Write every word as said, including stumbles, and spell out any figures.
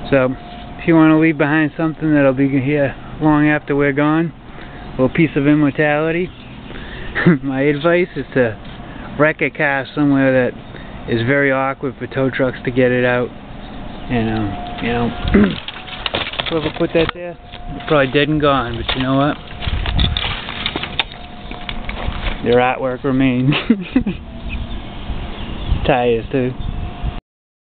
So if you want to leave behind something that'll be here long after we're gone, a little piece of immortality, my advice is to wreck a car somewhere that is very awkward for tow trucks to get it out. And um, you know, whoever put that there, it's probably dead and gone, but you know what? Their artwork remains. Tires too.